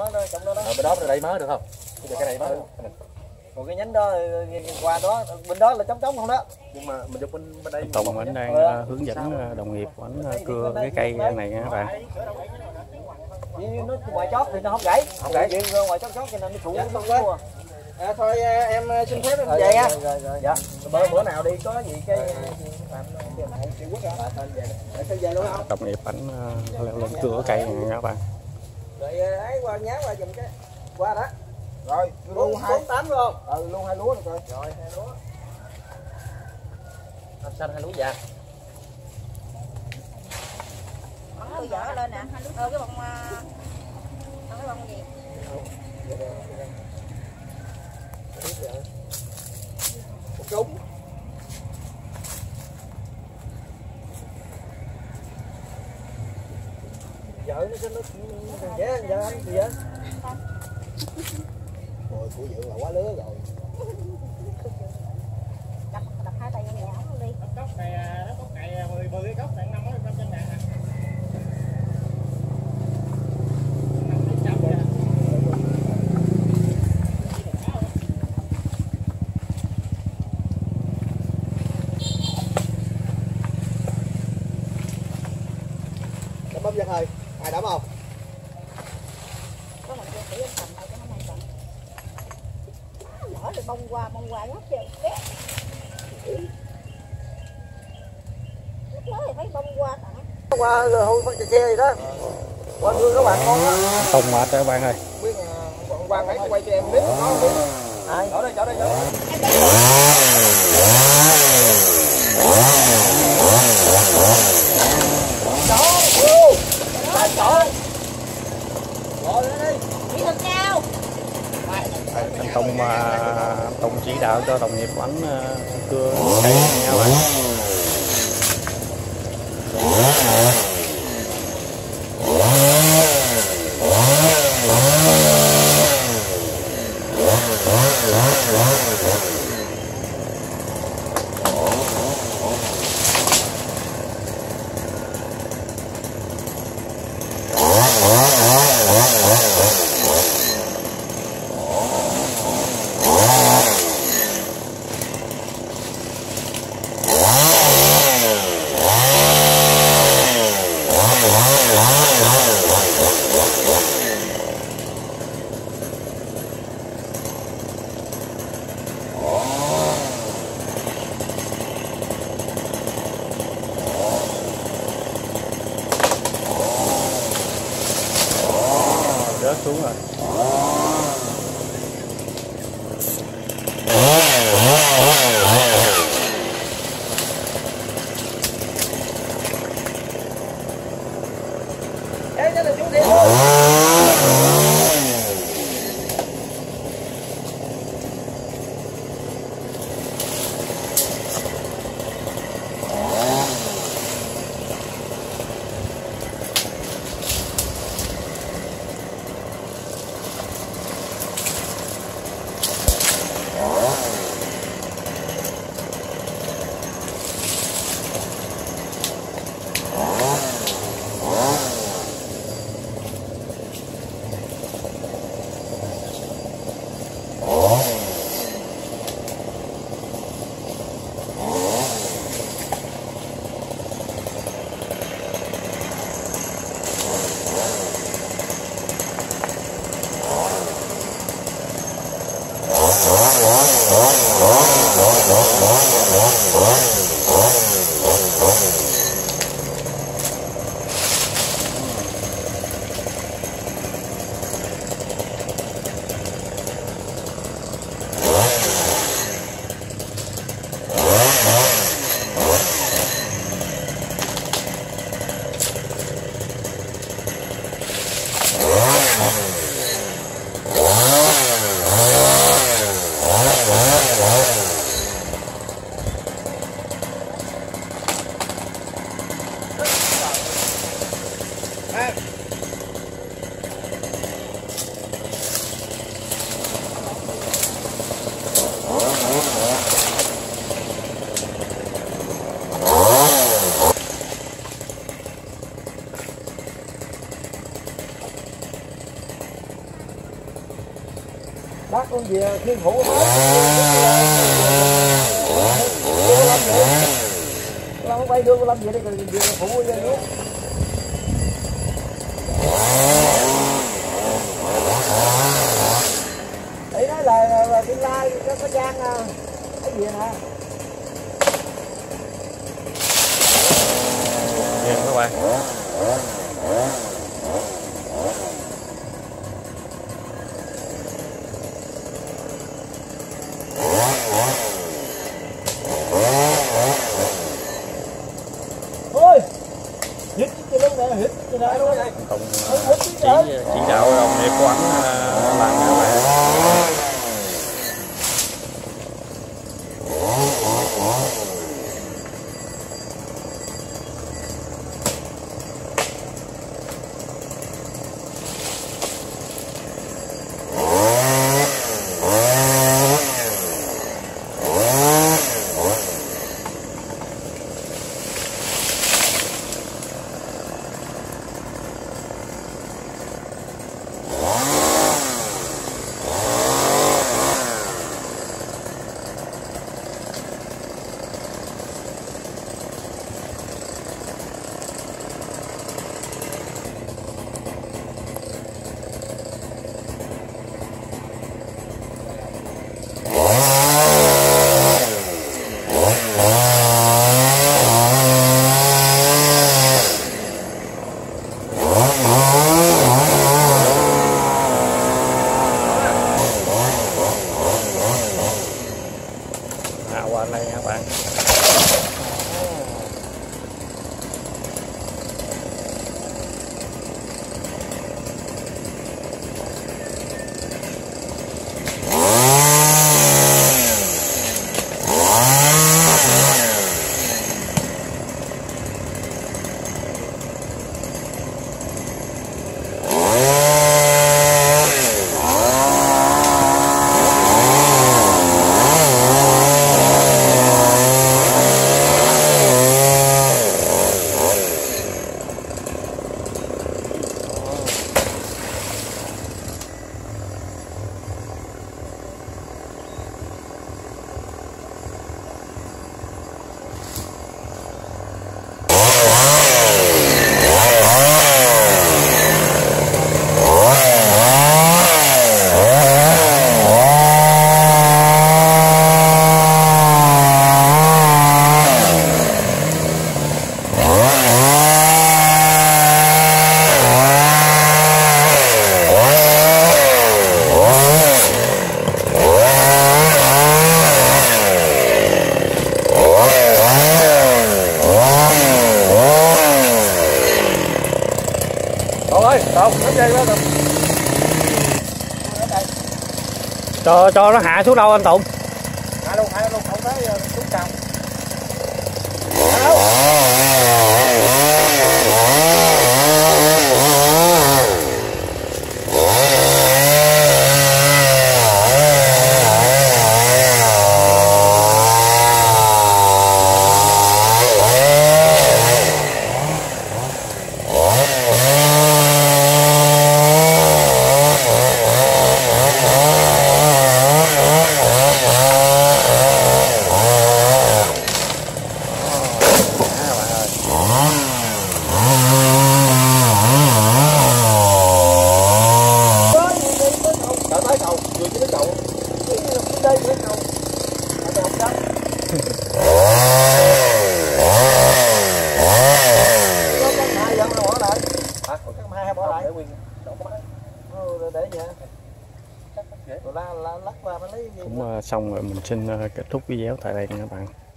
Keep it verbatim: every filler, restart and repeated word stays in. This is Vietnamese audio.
đó đó trong đó đó. Ở bên đó bên đây mới được không? Bây giờ cái này mới. Còn cái nhánh đó qua đó bên đó là trống trống không đó. Nhưng mà mình chụp bên bên đây. Tùng anh đang ừ. hướng dẫn đồng nghiệp anh cưa cái cây này nha các bạn. Nó ngoài chót thì nó không gãy, không gãy vậy ngoài chót chót cho nên nó sụn không có. À, thôi em xin phép em về về nha. Rồi, rồi, rồi. Dạ. Bữa bữa nào đi có gì cái Đồng nghiệp anh leo lên cưa cây này nha các bạn. Rồi ấy qua nhá qua giùm cái. Qua đó. Rồi, luôn hai tám luôn. Ừ, luôn hai lúa được rồi. Rồi hai lúa. Anh xanh hai lúa vàng. Tôi dở lên nè. Ờ cái bông cái bông gì? Một trúng. Vợ nó sẽ nó dễ giờ anh gì vậy? Rồi của Dượng là quá lứa rồi. Đập đập hai tay nhẹ ổng đi. Cốc này nó cốc này mười mười cái cốc này năm mươi trăm ngàn nè. Bấm ra thôi, ai đấm không? Có một cái tỷ cầm này cho nó này cầm. Lỡ rồi bông qua bông qua ngắt chưa? Lúc lớn thì phải bông qua tặng. Qua rồi hôi phân xe gì đó. Qua đưa các bạn con á. Tùng mệt rồi các bạn ơi. Biết qua mấy quay cho em biết nó biết. Ai? Chỗ đây, chỗ đây, chỗ đây. Anh Tùng anh Tùng chỉ đạo cho đồng nghiệp của anh cưa cây này nha các bạn. Rớt xuống rồi. Ê, đó là chú đi. Đó. bác con về thiên phụ hết con quay đưa con Lâm về đây rồi về phụ về luôn. Đấy nói là, là, là tương lai có có gian cái gì nè. Nhìn các bạn. Thôi hít cái lúc này hít cái này luôn này. Tổng chỉ chỉ đạo đồng nghiệp quán làm các bạn. Qua đây các bạn. Cho cho nó hạ xuống đâu anh Tùng? Hạ luôn, hạ luôn, không tới xuống cao. Cũng xong rồi, mình xin kết thúc video tại đây nha các bạn.